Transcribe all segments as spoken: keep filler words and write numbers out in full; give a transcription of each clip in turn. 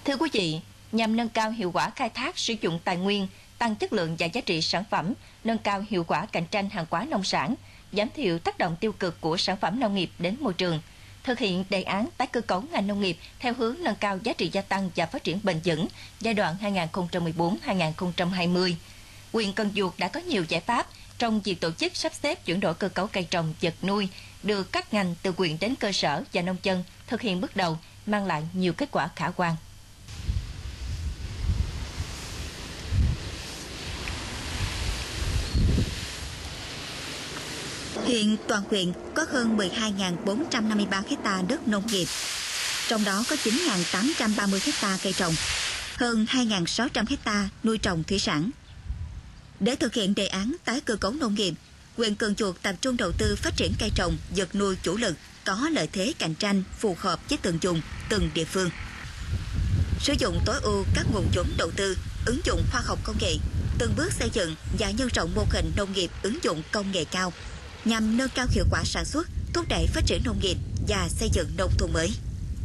Thưa quý vị, nhằm nâng cao hiệu quả khai thác sử dụng tài nguyên, tăng chất lượng và giá trị sản phẩm, nâng cao hiệu quả cạnh tranh hàng hóa nông sản, giảm thiểu tác động tiêu cực của sản phẩm nông nghiệp đến môi trường, thực hiện đề án tái cơ cấu ngành nông nghiệp theo hướng nâng cao giá trị gia tăng và phát triển bền vững giai đoạn hai nghìn không trăm mười bốn đến hai nghìn không trăm hai mươi. Huyện Cần Duộc đã có nhiều giải pháp trong việc tổ chức sắp xếp chuyển đổi cơ cấu cây trồng, vật nuôi, được các ngành từ huyện đến cơ sở và nông dân thực hiện bước đầu, mang lại nhiều kết quả khả quan. Hiện toàn huyện có hơn mười hai nghìn bốn trăm năm mươi ba ha đất nông nghiệp, trong đó có chín nghìn tám trăm ba mươi ha cây trồng, hơn hai nghìn sáu trăm ha nuôi trồng thủy sản. Để thực hiện đề án tái cơ cấu nông nghiệp, huyện Cần Duộc tập trung đầu tư phát triển cây trồng, vật nuôi chủ lực có lợi thế cạnh tranh phù hợp với từng vùng, từng địa phương. Sử dụng tối ưu các nguồn vốn đầu tư, ứng dụng khoa học công nghệ, từng bước xây dựng và nhân rộng mô hình nông nghiệp ứng dụng công nghệ cao, nhằm nâng cao hiệu quả sản xuất, thúc đẩy phát triển nông nghiệp và xây dựng nông thôn mới.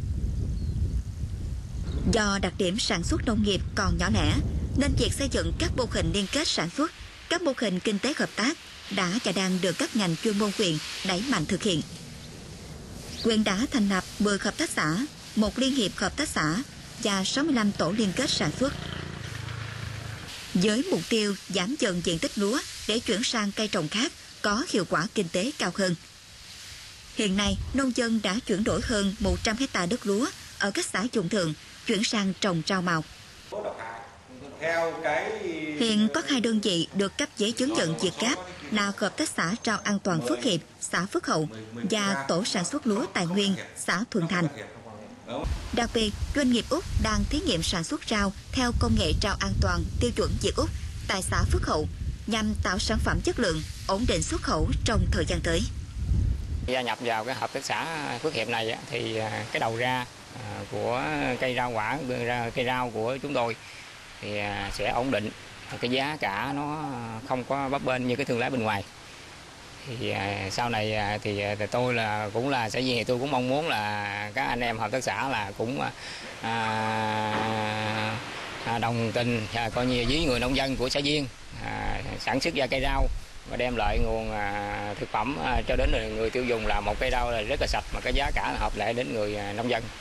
Do đặc điểm sản xuất nông nghiệp còn nhỏ lẻ, nên việc xây dựng các mô hình liên kết sản xuất, các mô hình kinh tế hợp tác đã và đang được các ngành chuyên môn huyện đẩy mạnh thực hiện. Huyện đã thành lập mười hợp tác xã, một liên hiệp hợp tác xã và sáu mươi lăm tổ liên kết sản xuất. Với mục tiêu giảm dần diện tích lúa để chuyển sang cây trồng khác có hiệu quả kinh tế cao hơn. Hiện nay, nông dân đã chuyển đổi hơn một trăm ha đất lúa ở các xã vùng thượng chuyển sang trồng rau màu. Hiện có hai đơn vị được cấp giấy chứng nhận Việt Gáp là hợp tác xã rau an toàn Phước Hiệp, xã Phước Hậu và tổ sản xuất lúa Tài Nguyên, xã Thuận Thành. Đặc biệt, doanh nghiệp Úc đang thí nghiệm sản xuất rau theo công nghệ rau an toàn tiêu chuẩn Việt Úc tại xã Phước Hậu nhằm tạo sản phẩm chất lượng, ổn định xuất khẩu trong thời gian tới. Gia nhập vào cái hợp tác xã Phước Hiệp này thì cái đầu ra của cây rau quả, cây rau của chúng tôi thì sẽ ổn định, cái giá cả nó không có bấp bênh như cái thương lái bên ngoài. Thì sau này thì tôi là cũng là xã viên thì tôi cũng mong muốn là các anh em hợp tác xã là cũng à, đồng tình à, coi như với người nông dân của xã viên à, sản xuất ra cây rau và đem lại nguồn à, thực phẩm à, cho đến người tiêu dùng, là một cây rau là rất là sạch mà cái giá cả hợp lệ đến người à, nông dân.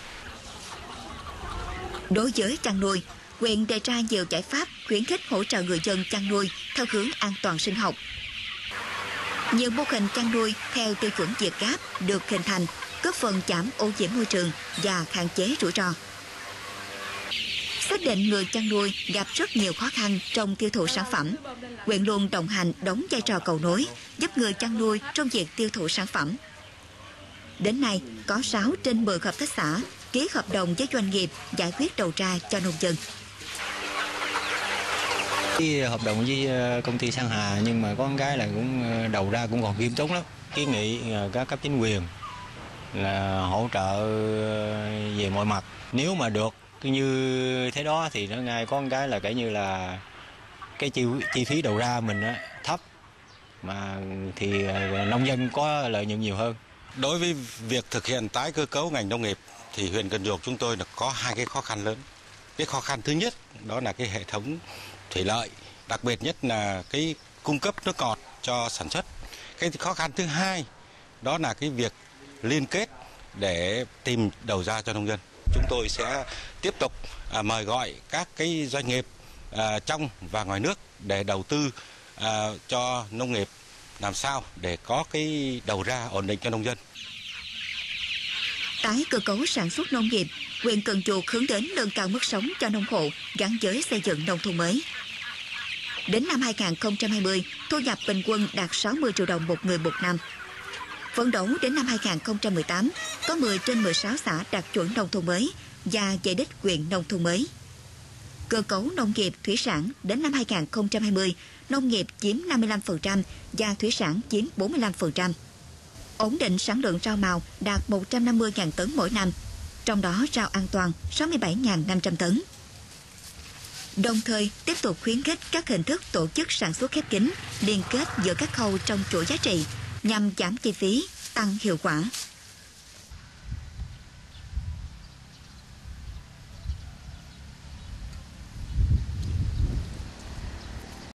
Đối với chăn nuôi, huyện đề ra nhiều giải pháp khuyến khích hỗ trợ người dân chăn nuôi theo hướng an toàn sinh học. Nhiều mô hình chăn nuôi theo tiêu chuẩn Việt Gáp được hình thành, góp phần giảm ô nhiễm môi trường và hạn chế rủi ro. Xác định người chăn nuôi gặp rất nhiều khó khăn trong tiêu thụ sản phẩm, huyện luôn đồng hành đóng vai trò cầu nối, giúp người chăn nuôi trong việc tiêu thụ sản phẩm. Đến nay, có sáu trên mười hợp tác xã ký hợp đồng với doanh nghiệp giải quyết đầu ra cho nông dân. Ký hợp đồng với công ty Sang Hà nhưng mà có một cái là cũng đầu ra cũng còn khiêm tốn lắm. Kiến nghị các cấp chính quyền là hỗ trợ về mọi mặt. Nếu mà được như thế đó thì nó ngay có một cái là kể như là cái chi, chi phí đầu ra mình á, thấp mà thì nông dân có lợi nhuận nhiều hơn. Đối với việc thực hiện tái cơ cấu ngành nông nghiệp thì huyện Cần Duộc chúng tôi là có hai cái khó khăn lớn. Cái khó khăn thứ nhất đó là cái hệ thống thủy lợi, đặc biệt nhất là cái cung cấp nước ngọt cho sản xuất. Cái khó khăn thứ hai đó là cái việc liên kết để tìm đầu ra cho nông dân. Chúng tôi sẽ tiếp tục à, mời gọi các cái doanh nghiệp à, trong và ngoài nước để đầu tư à, cho nông nghiệp, làm sao để có cái đầu ra ổn định cho nông dân. Tái cơ cấu sản xuất nông nghiệp, huyện Cần Duộc hướng đến nâng cao mức sống cho nông hộ gắn với xây dựng nông thôn mới. Đến năm hai nghìn không trăm hai mươi, thu nhập bình quân đạt sáu mươi triệu đồng một người một năm. Phấn đấu đến năm hai nghìn không trăm mười tám, có mười trên mười sáu xã đạt chuẩn nông thôn mới và về đích huyện nông thôn mới. Cơ cấu nông nghiệp thủy sản đến năm hai nghìn không trăm hai mươi, nông nghiệp chiếm năm mươi lăm phần trăm và thủy sản chiếm bốn mươi lăm phần trăm. Ổn định sản lượng rau màu đạt một trăm năm mươi nghìn tấn mỗi năm, trong đó rau an toàn sáu mươi bảy nghìn năm trăm tấn. Đồng thời tiếp tục khuyến khích các hình thức tổ chức sản xuất khép kín, liên kết giữa các khâu trong chuỗi giá trị nhằm giảm chi phí, tăng hiệu quả.